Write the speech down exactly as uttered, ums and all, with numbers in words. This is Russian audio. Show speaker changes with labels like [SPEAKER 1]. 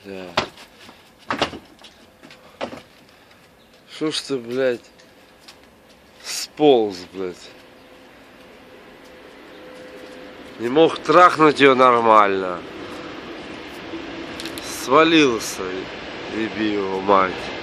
[SPEAKER 1] Да. Что ж ты, блядь, сполз, блядь. Не мог трахнуть ее нормально. Свалился, еби его мать.